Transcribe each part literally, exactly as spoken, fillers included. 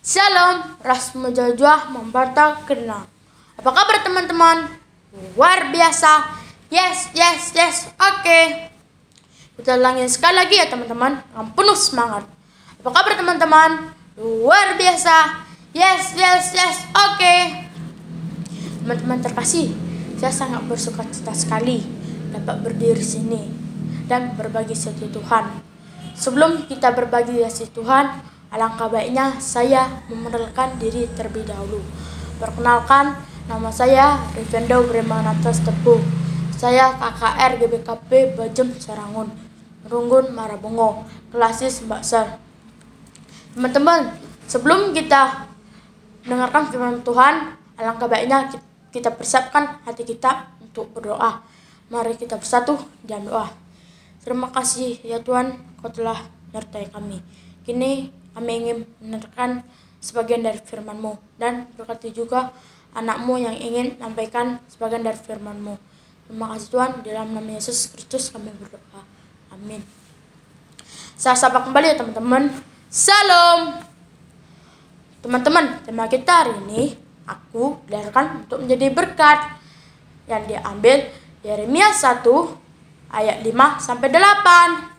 Shalom, Rasmujajah membantah kena. Apa kabar teman-teman? Luar biasa. Yes, yes, yes. Oke. Okay. Kita ulangi sekali lagi ya teman-teman. Dengan penuh semangat. Apa kabar teman-teman? Luar biasa. Yes, yes, yes. Oke. Okay. Teman-teman terkasih, saya sangat bersuka cita sekali dapat berdiri sini dan berbagi sesuatu Tuhan. Sebelum kita berbagi kasih Tuhan, alangkah baiknya saya memperkenalkan diri terlebih dahulu. Perkenalkan, nama saya Rivendo Bremanatas Tepu. Saya K K R G B K P Bajem Sarangun, Runggun Marabongo, Kelasis Mbakser. Teman-teman, sebelum kita dengarkan firman Tuhan, alangkah baiknya kita persiapkan hati kita untuk berdoa. Mari kita bersatu dan doa. Terima kasih ya Tuhan, Kau telah menyertai kami. Kini kami ingin menerangkan sebagian dari firman-Mu dan berkati juga anak-Mu yang ingin menyampaikan sebagian dari firman-Mu. Terima kasih Tuhan, di dalam nama Yesus Kristus kami berdoa. Amin. Saya sapa kembali ya teman-teman. Salam. Teman-teman, tema kita hari ini, aku dilahirkan untuk menjadi berkat, yang diambil Yeremia satu ayat lima sampai delapan.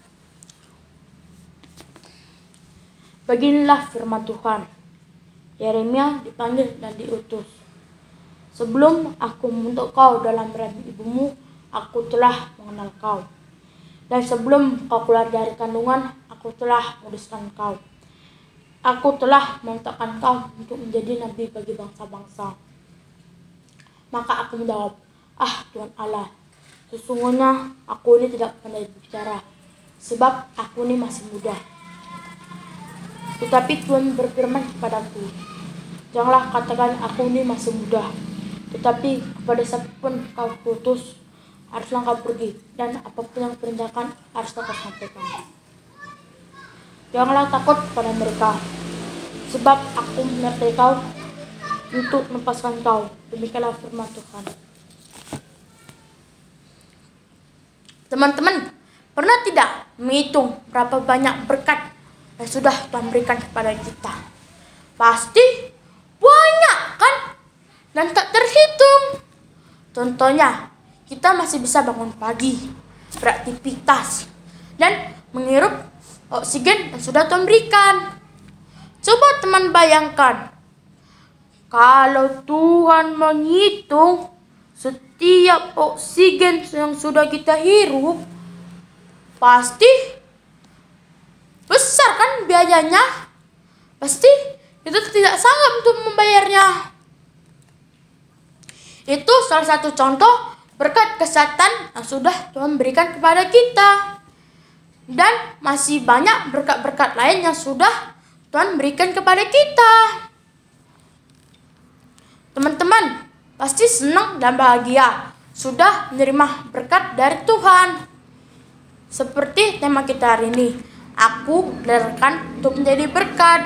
Beginilah firman Tuhan. Yeremia dipanggil dan diutus. Sebelum aku membentuk kau dalam rahim ibumu, aku telah mengenal kau. Dan sebelum kau keluar dari kandungan, aku telah menguduskan kau. Aku telah menetapkan kau untuk menjadi nabi bagi bangsa-bangsa. Maka aku menjawab, ah Tuhan Allah, sesungguhnya aku ini tidak pandai berbicara, sebab aku ini masih muda. Tetapi Tuhan berfirman kepadaku, janganlah katakan aku ini masih muda, tetapi kepada siapapun kau putus, haruslah kau pergi, dan apapun yang perintahkan haruslah kau sampaikan. Janganlah takut pada mereka, sebab aku menyertai kau untuk melepaskan kau. Demikianlah firman Tuhan. Teman-teman, pernah tidak menghitung berapa banyak berkat yang sudah Tuhan berikan kepada kita? Pasti banyak kan? Dan tak terhitung. Contohnya, kita masih bisa bangun pagi, beraktivitas, dan menghirup oksigen yang sudah Tuhan berikan. Coba teman bayangkan, kalau Tuhan menghitung setiap oksigen yang sudah kita hirup, pasti besar kan biayanya? Pasti kita tidak sanggup untuk membayarnya. Itu salah satu contoh berkat kesehatan yang sudah Tuhan berikan kepada kita. Dan masih banyak berkat-berkat lain yang sudah Tuhan berikan kepada kita. Teman-teman pasti senang dan bahagia sudah menerima berkat dari Tuhan. Seperti tema kita hari ini, aku dilahirkan untuk menjadi berkat.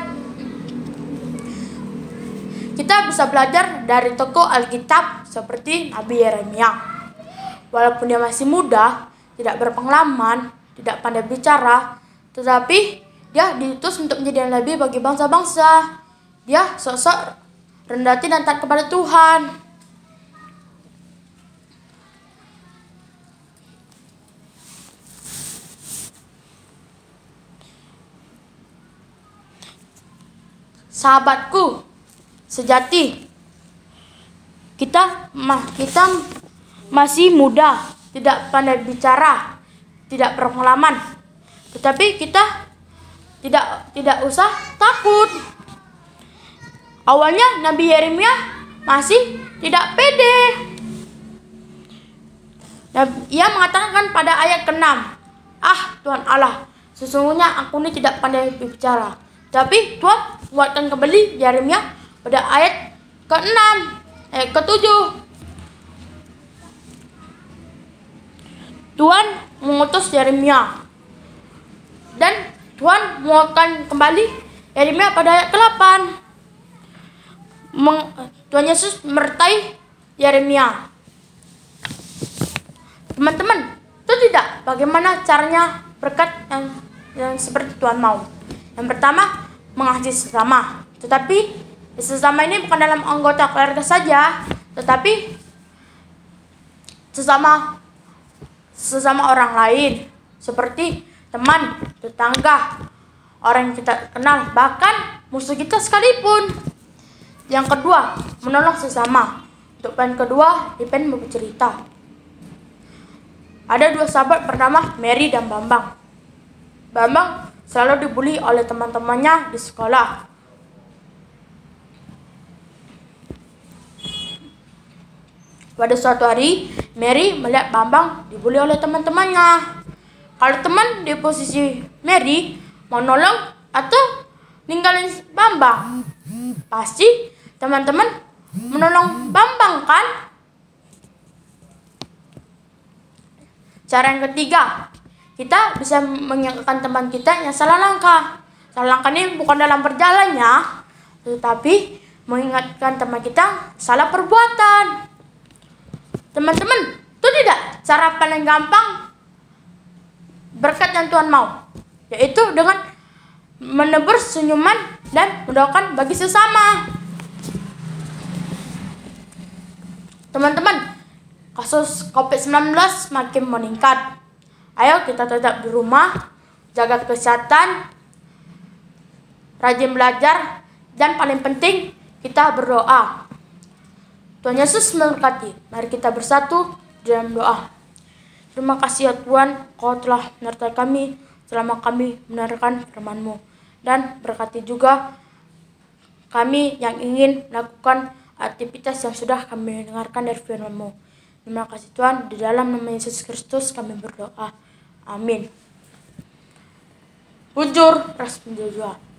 Kita bisa belajar dari tokoh Alkitab seperti Nabi Yeremia. Walaupun dia masih muda, tidak berpengalaman, tidak pandai bicara, tetapi dia diutus untuk menjadi nabi bagi bangsa-bangsa. Dia sosok rendah hati dan taat kepada Tuhan. Sahabatku sejati, kita kita masih muda, tidak pandai bicara, tidak berpengalaman, tetapi kita tidak tidak usah takut. Awalnya Nabi Yeremia masih tidak pede. Ia mengatakan pada ayat keenam, ah Tuhan Allah, sesungguhnya aku ini tidak pandai bicara. Tapi Tuhan menguatkan kembali Yeremia pada ayat keenam, ayat ketujuh. Tuhan mengutus Yeremia. Dan Tuhan menguatkan kembali Yeremia pada ayat ke-delapan. Tuhan Yesus menyertai Yeremia. Teman-teman, itu tidak bagaimana caranya berkat yang, yang seperti Tuhan mau. Yang pertama, mengasihi sesama. Tetapi sesama ini bukan dalam anggota keluarga saja, tetapi sesama sesama orang lain, seperti teman, tetangga, orang yang kita kenal, bahkan musuh kita sekalipun. Yang kedua, menolong sesama. Untuk poin kedua, Ipen mau bercerita. Ada dua sahabat bernama Mary dan Bambang. Bambang selalu dibully oleh teman-temannya di sekolah. Pada suatu hari, Mary melihat Bambang dibully oleh teman-temannya. Kalau teman di posisi Mary mau nolong atau ninggalin Bambang, pasti teman-teman menolong Bambang kan? Cara yang ketiga, kita bisa mengingatkan teman kita yang salah langkah. Salah langkah ini bukan dalam berjalannya, tetapi mengingatkan teman kita salah perbuatan. Teman-teman, itu tidak cara paling gampang berkat yang Tuhan mau, yaitu dengan menebar senyuman dan mendoakan bagi sesama. Teman-teman, kasus covid sembilan belas makin meningkat. Ayo kita tetap di rumah, jaga kesehatan, rajin belajar, dan paling penting kita berdoa. Tuhan Yesus memberkati. Mari kita bersatu dalam doa. Terima kasih ya Tuhan, Kau telah menyertai kami selama kami mendengarkan firman-Mu. Dan berkati juga kami yang ingin melakukan aktivitas yang sudah kami dengarkan dari firman-Mu. Terima kasih Tuhan, di dalam nama Yesus Kristus kami berdoa. Amin. Bujur, ras menjajah.